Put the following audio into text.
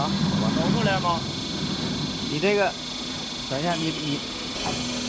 好吧， 走出来吗？ 你这个，等一下，你